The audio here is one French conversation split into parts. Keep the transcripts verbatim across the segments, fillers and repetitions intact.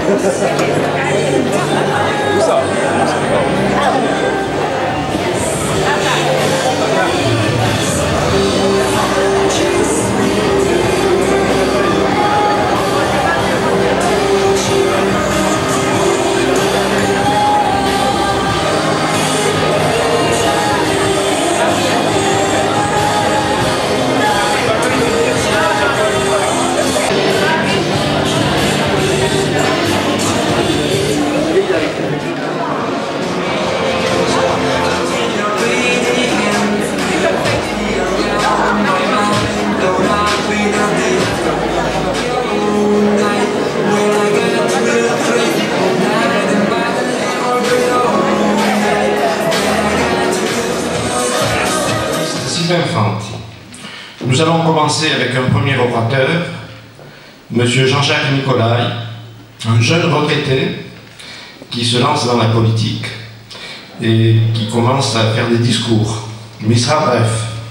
Nous allons commencer avec un premier orateur, M. Jean-Jacques Nicolaï, un jeune retraité qui se lance dans la politique et qui commence à faire des discours. Mais il sera bref.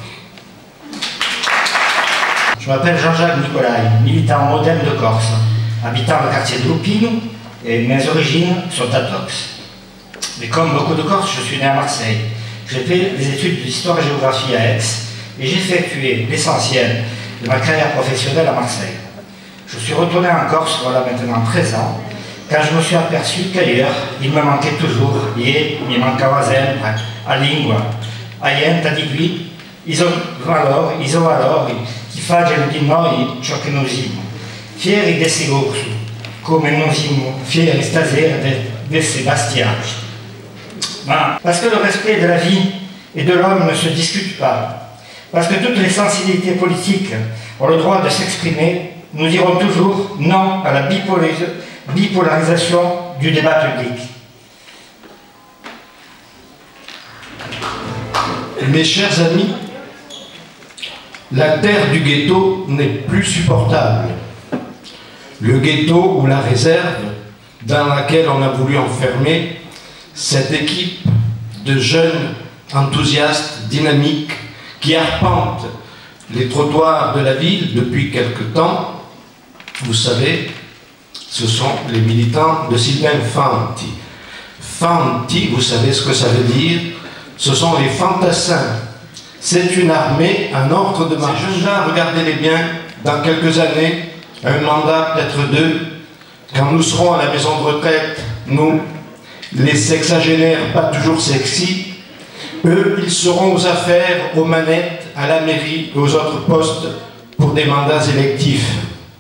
Je m'appelle Jean-Jacques Nicolaï, militant moderne de Corse, habitant le quartier de Lupino, et mes origines sont orthodoxes. Mais comme beaucoup de Corses, je suis né à Marseille. J'ai fait des études d'histoire et géographie à Aix, et j'ai effectué l'essentiel de ma carrière professionnelle à Marseille. Je suis retourné en Corse, voilà maintenant treize ans, quand je me suis aperçu qu'ailleurs, il me manquait toujours, et il me manquava sempre, a lingua, a gente di qui, iso valor, iso valori, che facciano di noi ciò che noi siamo. Fieri desse corso, come noi siamo fieri stasera de ces bastiages. Ben, parce que le respect de la vie et de l'homme ne se discute pas. Parce que toutes les sensibilités politiques ont le droit de s'exprimer, nous dirons toujours non à la bipolarisation du débat public. Mes chers amis, la terre du ghetto n'est plus supportable. Le ghetto ou la réserve dans laquelle on a voulu enfermer cette équipe de jeunes enthousiastes, dynamiques, qui arpentent les trottoirs de la ville depuis quelque temps, vous savez, ce sont les militants de Sylvain Fanti. Fanti, vous savez ce que ça veut dire? Ce sont les fantassins. C'est une armée, un ordre de marche. Ces jeunes-là, regardez-les bien, dans quelques années, un mandat, peut-être deux, quand nous serons à la maison de retraite, nous, les sexagénaires pas toujours sexy, eux, ils seront aux affaires, aux manettes, à la mairie et aux autres postes pour des mandats électifs.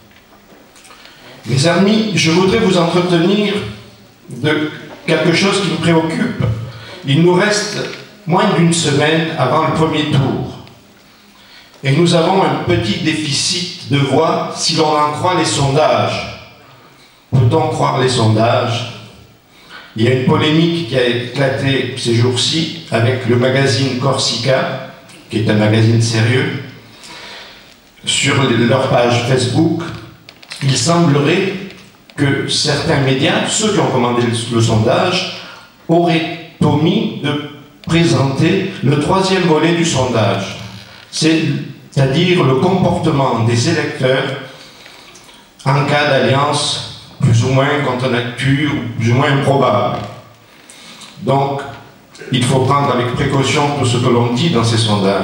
Mes amis, je voudrais vous entretenir de quelque chose qui me préoccupe. Il nous reste moins d'une semaine avant le premier tour. Et nous avons un petit déficit de voix si l'on en croit les sondages. Peut-on croire les sondages ? Il y a une polémique qui a éclaté ces jours-ci avec le magazine Corsica, qui est un magazine sérieux. Sur leur page Facebook, il semblerait que certains médias, ceux qui ont commandé le, le sondage, auraient omis de présenter le troisième volet du sondage, c'est-à-dire le comportement des électeurs en cas d'alliance plus ou moins contre nature, plus ou moins improbable. Donc, il faut prendre avec précaution tout ce que l'on dit dans ces sondages.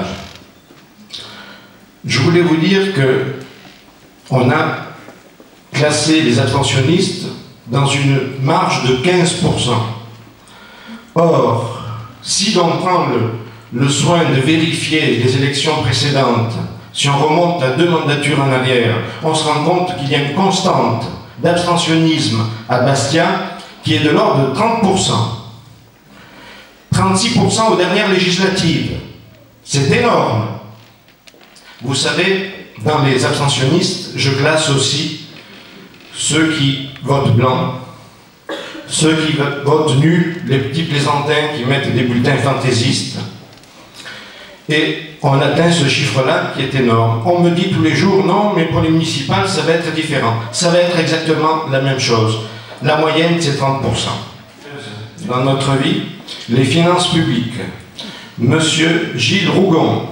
Je voulais vous dire que on a classé les abstentionnistes dans une marge de quinze pour cent. Or, si l'on prend le, le soin de vérifier les élections précédentes, si on remonte à deux mandatures en arrière, on se rend compte qu'il y a une constante d'abstentionnisme à Bastia qui est de l'ordre de trente pour cent. trente-six pour cent aux dernières législatives. C'est énorme. Vous savez, dans les abstentionnistes, je classe aussi ceux qui votent blanc, ceux qui votent nus, les petits plaisantins qui mettent des bulletins fantaisistes. Et on atteint ce chiffre-là qui est énorme. On me dit tous les jours, non, mais pour les municipales, ça va être différent. Ça va être exactement la même chose. La moyenne, c'est trente pour cent. Dans notre vie, les finances publiques. Monsieur Gilles Rougon.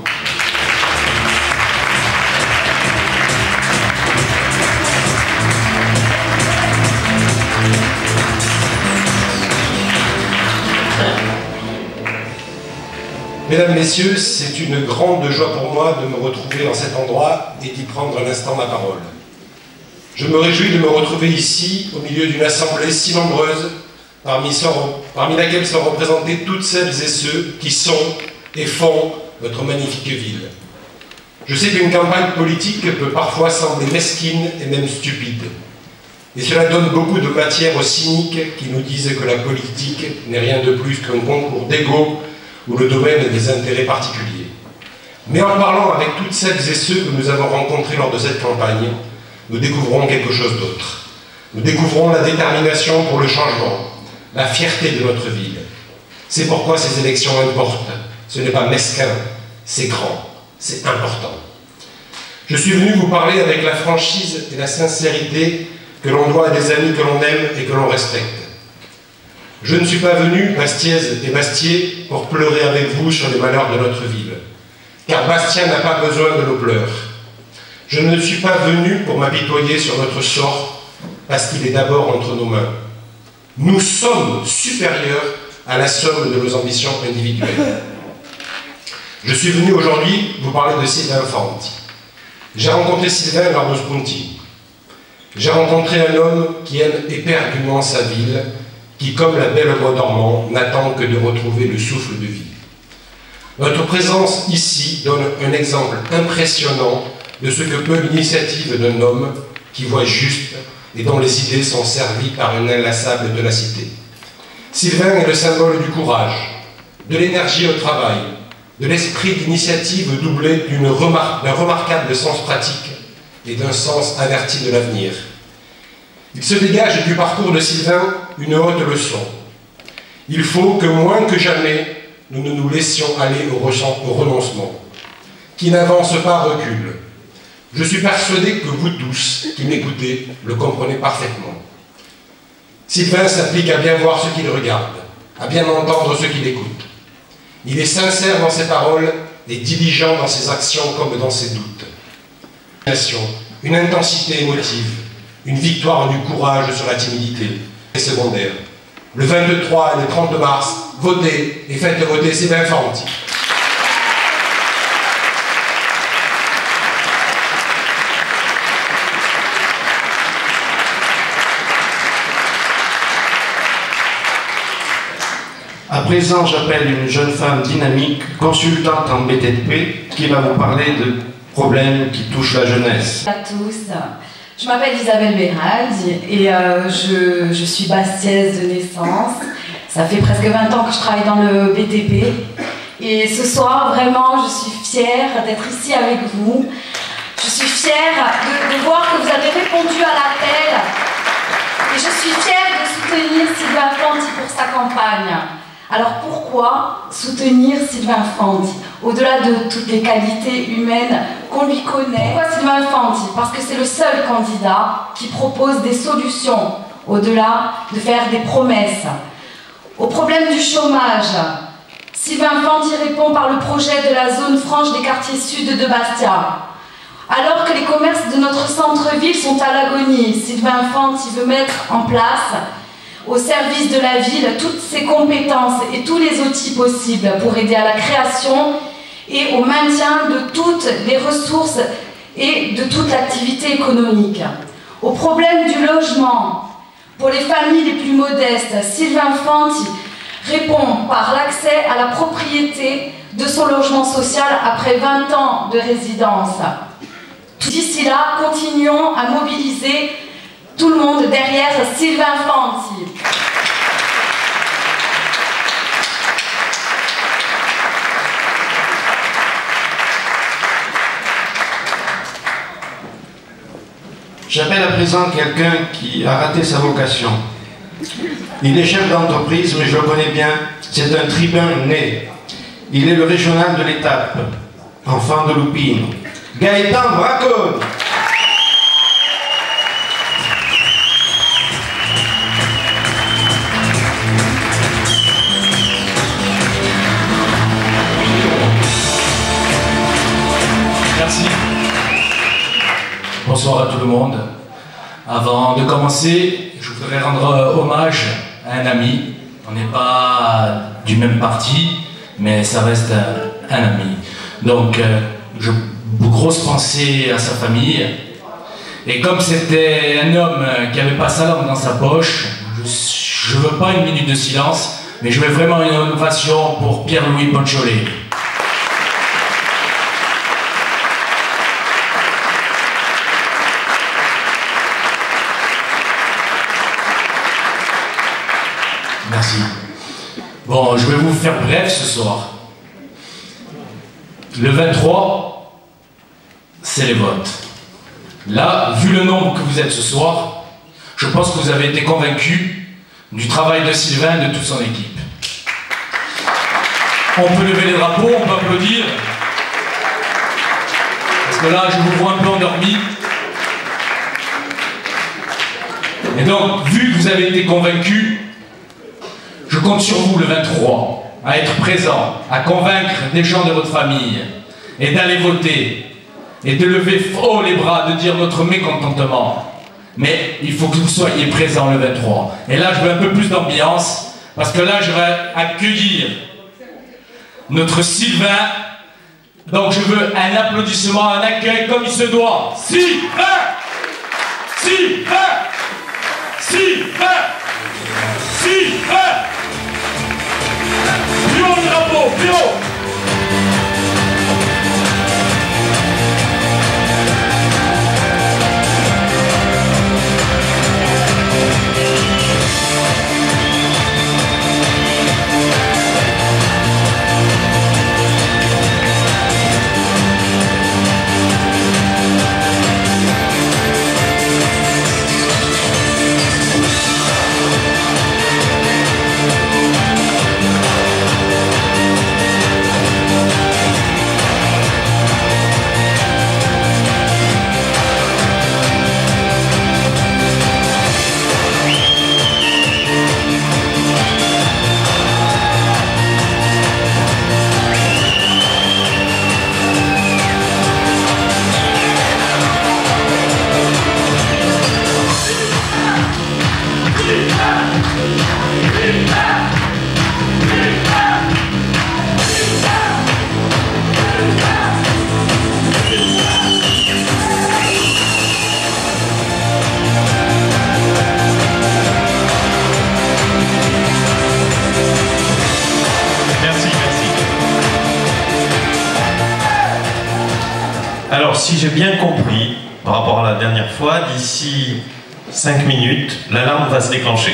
Mesdames, Messieurs, c'est une grande joie pour moi de me retrouver en cet endroit et d'y prendre un instant ma parole. Je me réjouis de me retrouver ici, au milieu d'une assemblée si nombreuse, parmi, sont, parmi laquelle sont représentées toutes celles et ceux qui sont et font notre magnifique ville. Je sais qu'une campagne politique peut parfois sembler mesquine et même stupide. Et cela donne beaucoup de matière aux cyniques qui nous disent que la politique n'est rien de plus qu'un concours d'ego ou le domaine des intérêts particuliers. Mais en parlant avec toutes celles et ceux que nous avons rencontrés lors de cette campagne, nous découvrons quelque chose d'autre. Nous découvrons la détermination pour le changement, la fierté de notre ville. C'est pourquoi ces élections importent. Ce n'est pas mesquin, c'est grand, c'est important. Je suis venu vous parler avec la franchise et la sincérité que l'on doit à des amis que l'on aime et que l'on respecte. Je ne suis pas venu, Bastiaise et Bastier, pour pleurer avec vous sur les malheurs de notre ville, car Bastien n'a pas besoin de nos pleurs. Je ne suis pas venu pour m'apitoyer sur notre sort, parce qu'il est d'abord entre nos mains. Nous sommes supérieurs à la somme de nos ambitions individuelles. Je suis venu aujourd'hui vous parler de Sylvain Fanti. J'ai rencontré Sylvain lors de Spunti. J'ai rencontré un homme qui aime éperdument sa ville, qui, comme la belle voix dormant, n'attend que de retrouver le souffle de vie. Notre présence ici donne un exemple impressionnant de ce que peut l'initiative d'un homme qui voit juste et dont les idées sont servies par une inlassable ténacité. Sylvain est le symbole du courage, de l'énergie au travail, de l'esprit d'initiative doublé d'une remar- d'un remarquable sens pratique et d'un sens averti de l'avenir. Il se dégage du parcours de Sylvain une haute leçon. Il faut que moins que jamais, nous ne nous laissions aller au, au renoncement. Qui n'avance pas recule. Je suis persuadé que vous tous, qui m'écoutez, le comprenez parfaitement. Sylvain s'applique à bien voir ce qu'il regarde, à bien entendre ce qu'il écoute. Il est sincère dans ses paroles et diligent dans ses actions comme dans ses doutes. Une intensité émotive, une victoire du courage sur la timidité et secondaire. Le vingt-trois et le trente mars, votez et faites voter Sylvain Fanti. À présent, j'appelle une jeune femme dynamique, consultante en B T P, qui va vous parler de problèmes qui touchent la jeunesse. Bonjour à tous, je m'appelle Isabelle Béraldi et euh, je, je suis bastiaise de naissance. Ça fait presque vingt ans que je travaille dans le B T P. Et ce soir, vraiment, je suis fière d'être ici avec vous. Je suis fière de, de voir que vous avez répondu à l'appel. Et je suis fière de soutenir Sylvain Fanti pour sa campagne. Alors pourquoi soutenir Sylvain Fanti? Au-delà de toutes les qualités humaines qu'on lui connaît. Pourquoi Sylvain Fanti? Parce que c'est le seul candidat qui propose des solutions, au-delà de faire des promesses. Au problème du chômage, Sylvain Fanti répond par le projet de la zone franche des quartiers sud de Bastia. Alors que les commerces de notre centre-ville sont à l'agonie, Sylvain Fanti veut mettre en place au service de la ville toutes ses compétences et tous les outils possibles pour aider à la création et au maintien de toutes les ressources et de toute l'activité économique. Au problème du logement, pour les familles les plus modestes, Sylvain Fanti répond par l'accès à la propriété de son logement social après vingt ans de résidence. D'ici là, continuons à mobiliser tout le monde derrière Sylvain Fanti. J'appelle à présent quelqu'un qui a raté sa vocation. Il est chef d'entreprise, mais je le connais bien, c'est un tribun né. Il est le régional de l'étape, enfant de Loupine. Gaëtan Braconne. Merci. Bonsoir à tout le monde. Avant de commencer, je voudrais rendre hommage à un ami. On n'est pas du même parti, mais ça reste un, un ami. Donc, euh, je, grosse pensée à sa famille. Et comme c'était un homme qui n'avait pas sa langue dans sa poche, je ne veux pas une minute de silence, mais je veux vraiment une ovation pour Pierre-Louis Poncholet. Merci. Bon, je vais vous faire bref ce soir. Le vingt-trois, c'est les votes. Là, vu le nombre que vous êtes ce soir, je pense que vous avez été convaincus du travail de Sylvain et de toute son équipe. On peut lever les drapeaux, on peut applaudir. Parce que là, je vous vois un peu endormi. Et donc, vu que vous avez été convaincus, je compte sur vous le vingt-trois, à être présent, à convaincre des gens de votre famille, et d'aller voter, et de lever haut les bras, de dire notre mécontentement. Mais il faut que vous soyez présents le vingt-trois. Et là, je veux un peu plus d'ambiance, parce que là, je vais accueillir notre Sylvain. Donc, je veux un applaudissement, un accueil comme il se doit. Sylvain! Sylvain! Sylvain! Sylvain! Plus haut le drapeau, plus haut! Alors, si j'ai bien compris, par rapport à la dernière fois, d'ici cinq minutes, l'alarme va se déclencher.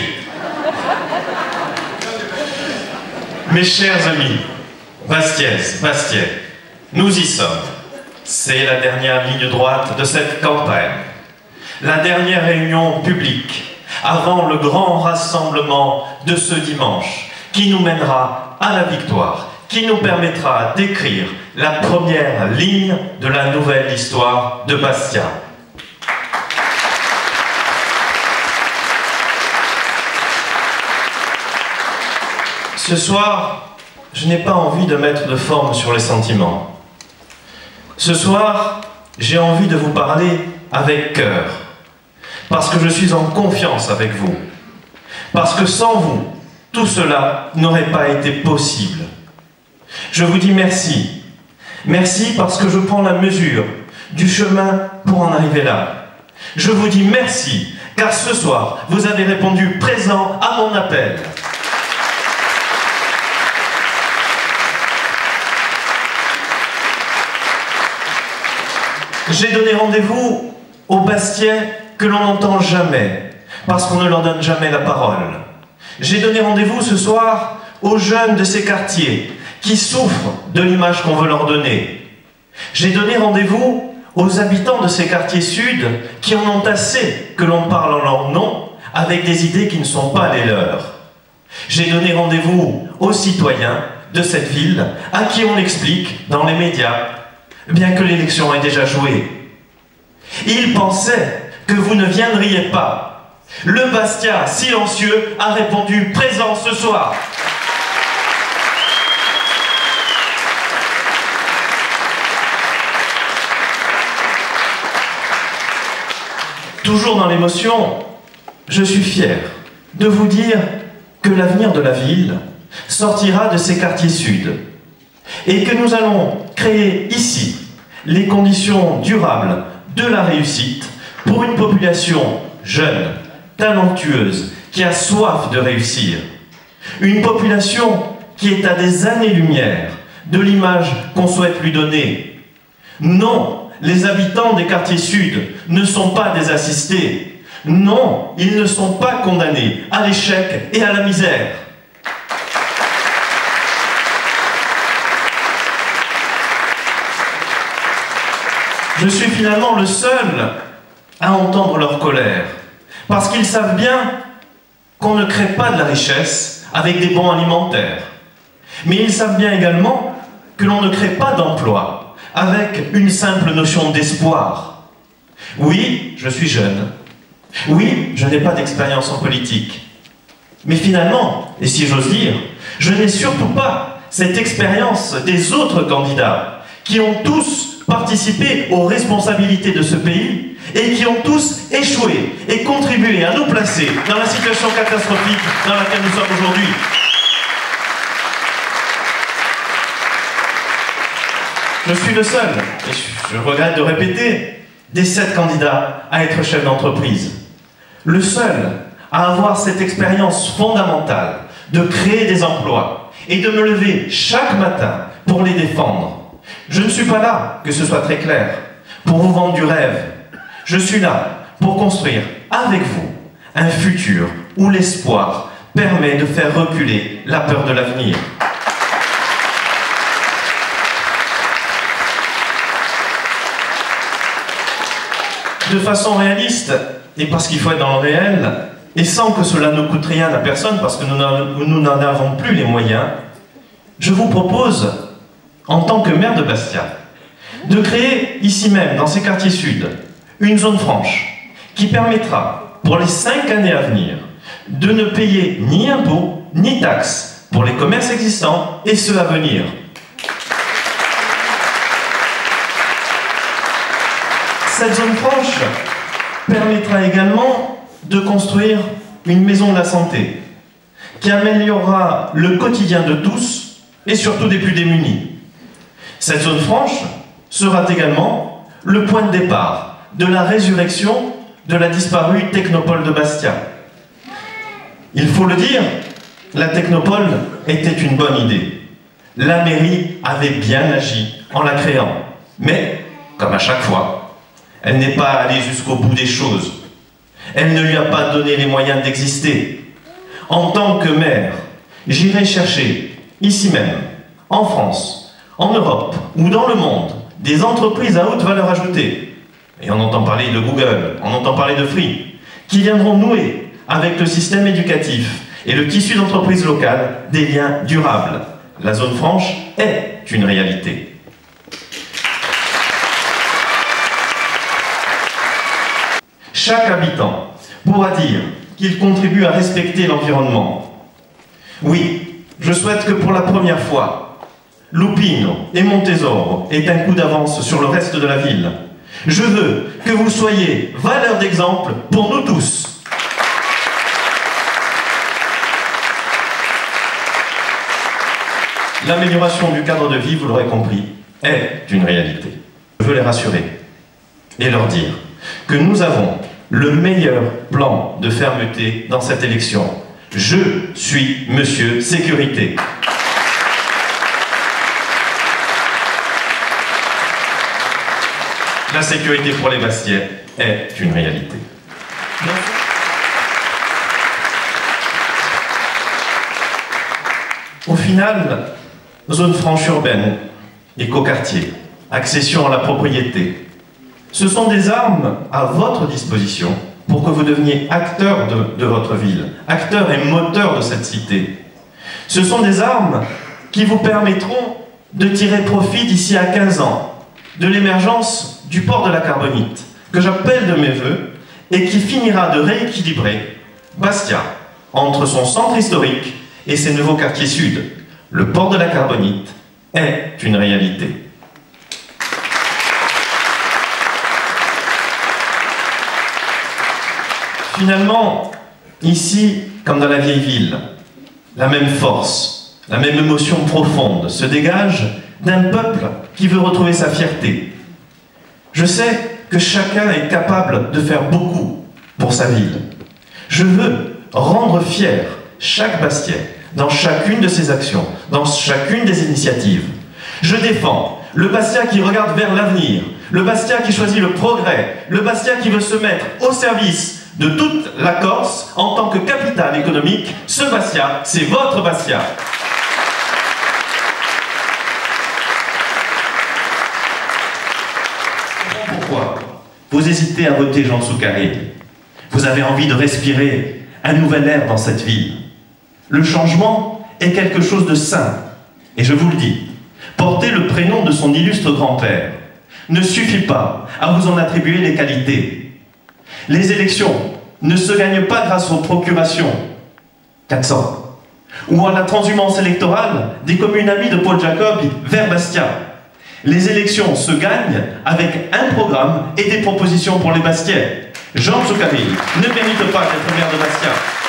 Mes chers amis, Bastiaises, Bastiais, nous y sommes. C'est la dernière ligne droite de cette campagne. La dernière réunion publique, avant le grand rassemblement de ce dimanche, qui nous mènera à la victoire, qui nous permettra d'écrire la première ligne de la nouvelle histoire de Bastia. Ce soir, je n'ai pas envie de mettre de forme sur les sentiments. Ce soir, j'ai envie de vous parler avec cœur, parce que je suis en confiance avec vous, parce que sans vous, tout cela n'aurait pas été possible. Je vous dis merci. Merci parce que je prends la mesure du chemin pour en arriver là. Je vous dis merci, car ce soir, vous avez répondu présent à mon appel. J'ai donné rendez-vous aux Bastiais que l'on n'entend jamais, parce qu'on ne leur donne jamais la parole. J'ai donné rendez-vous ce soir aux jeunes de ces quartiers qui souffrent de l'image qu'on veut leur donner. J'ai donné rendez-vous aux habitants de ces quartiers sud qui en ont assez que l'on parle en leur nom avec des idées qui ne sont pas les leurs. J'ai donné rendez-vous aux citoyens de cette ville à qui on explique dans les médias, bien que l'élection ait déjà joué. Ils pensaient que vous ne viendriez pas. Le Bastia silencieux a répondu présent ce soir. Toujours dans l'émotion, je suis fier de vous dire que l'avenir de la ville sortira de ces quartiers sud, et que nous allons créer ici les conditions durables de la réussite pour une population jeune, talentueuse, qui a soif de réussir. Une population qui est à des années-lumière de l'image qu'on souhaite lui donner. Non, les habitants des quartiers sud ne sont pas des assistés. Non, ils ne sont pas condamnés à l'échec et à la misère. Je suis finalement le seul à entendre leur colère, parce qu'ils savent bien qu'on ne crée pas de la richesse avec des bons alimentaires. Mais ils savent bien également que l'on ne crée pas d'emploi avec une simple notion d'espoir. Oui, je suis jeune. Oui, je n'ai pas d'expérience en politique. Mais finalement, et si j'ose dire, je n'ai surtout pas cette expérience des autres candidats qui ont tous participé aux responsabilités de ce pays et qui ont tous échoué et contribué à nous placer dans la situation catastrophique dans laquelle nous sommes aujourd'hui. Je suis le seul, et je regrette de répéter, des sept candidats à être chef d'entreprise. Le seul à avoir cette expérience fondamentale de créer des emplois et de me lever chaque matin pour les défendre. Je ne suis pas là, que ce soit très clair, pour vous vendre du rêve. Je suis là pour construire avec vous un futur où l'espoir permet de faire reculer la peur de l'avenir. De façon réaliste, et parce qu'il faut être dans le réel, et sans que cela ne coûte rien à personne, parce que nous n'en avons plus les moyens, je vous propose, en tant que maire de Bastia, de créer ici même, dans ces quartiers sud, une zone franche qui permettra, pour les cinq années à venir, de ne payer ni impôts, ni taxes pour les commerces existants et ceux à venir. Cette zone franche permettra également de construire une maison de la santé qui améliorera le quotidien de tous et surtout des plus démunis. Cette zone franche sera également le point de départ de la résurrection de la disparue Technopole de Bastia. Il faut le dire, la Technopole était une bonne idée. La mairie avait bien agi en la créant, mais, comme à chaque fois, elle n'est pas allée jusqu'au bout des choses. Elle ne lui a pas donné les moyens d'exister. En tant que maire, j'irai chercher, ici même, en France, en Europe ou dans le monde, des entreprises à haute valeur ajoutée. Et on entend parler de Google, on entend parler de Free, qui viendront nouer avec le système éducatif et le tissu d'entreprises locales des liens durables. La zone franche est une réalité. Chaque habitant pourra dire qu'il contribue à respecter l'environnement. Oui, je souhaite que pour la première fois, Lupino et Montesoro aient un coup d'avance sur le reste de la ville. Je veux que vous soyez valeur d'exemple pour nous tous. L'amélioration du cadre de vie, vous l'aurez compris, est une réalité. Je veux les rassurer et leur dire que nous avons le meilleur plan de fermeté dans cette élection. Je suis Monsieur Sécurité. La sécurité pour les Bastiais est une réalité. Au final, zone franche urbaine, écoquartier, accession à la propriété, ce sont des armes à votre disposition pour que vous deveniez acteur de, de votre ville, acteur et moteur de cette cité. Ce sont des armes qui vous permettront de tirer profit d'ici à quinze ans de l'émergence du port de la Carbonite, que j'appelle de mes voeux, et qui finira de rééquilibrer Bastia entre son centre historique et ses nouveaux quartiers sud. Le port de la Carbonite est une réalité. Finalement, ici, comme dans la vieille ville, la même force, la même émotion profonde se dégage d'un peuple qui veut retrouver sa fierté. Je sais que chacun est capable de faire beaucoup pour sa ville. Je veux rendre fier chaque Bastien dans chacune de ses actions, dans chacune des initiatives. Je défends le Bastia qui regarde vers l'avenir, le Bastia qui choisit le progrès, le Bastia qui veut se mettre au service de toute la Corse en tant que capitale économique. Ce Bastia, c'est votre Bastia. Pourquoi vous hésitez à voter Jean Soucari? Vous avez envie de respirer un nouvel air dans cette ville. Le changement est quelque chose de sain. Et je vous le dis, porter le prénom de son illustre grand-père ne suffit pas à vous en attribuer les qualités. Les élections ne se gagnent pas grâce aux procurations, quatre cents, ou à la transhumance électorale des communes amies de Paul Jacob vers Bastia. Les élections se gagnent avec un programme et des propositions pour les Bastiais. Jean Soucari ne mérite pas d'être maire de Bastia.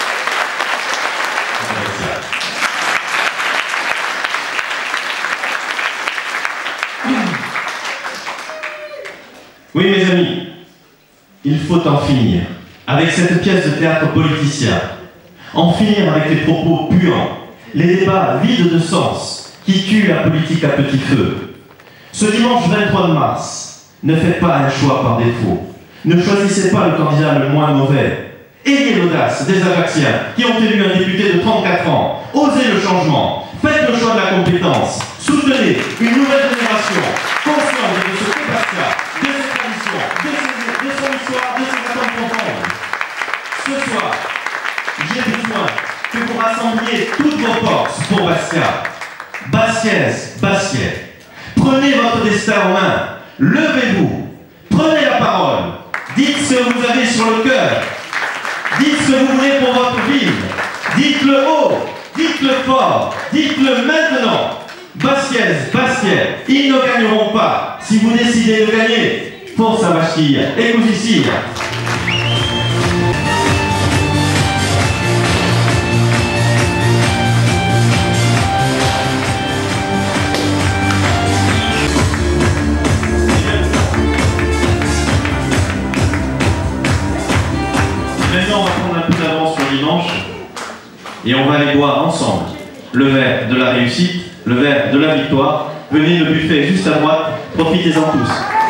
Oui, mes amis, il faut en finir avec cette pièce de théâtre politicien, en finir avec les propos puants, les débats vides de sens qui tuent la politique à petit feu. Ce dimanche vingt-trois mars, ne faites pas un choix par défaut. Ne choisissez pas le candidat le moins mauvais. Ayez l'audace des Ajacciens qui ont élu un député de trente-quatre ans. Osez le changement. Faites le choix de la compétence. Soutenez une nouvelle génération consciente de ce qu'est Bastia, de ses traditions, de, ses, de son histoire, de ses attentes profondes. Ce soir, j'ai besoin que vous rassembliez toutes vos forces pour Bastia. Bastiaises, Bastiais, prenez votre destin en main. Levez-vous. Prenez la parole. Dites ce que vous avez sur le cœur. Dites ce que vous voulez pour votre ville. Dites-le haut. Dites-le fort. Dites-le maintenant. Bastiaises, Bastiais, ils ne gagneront pas si vous décidez de gagner. Force à Bastille et vous ici. Maintenant, on va prendre un peu d'avance sur dimanche et on va aller boire ensemble le verre de la réussite, le verre de la victoire. Venez, le buffet juste à droite, profitez-en tous.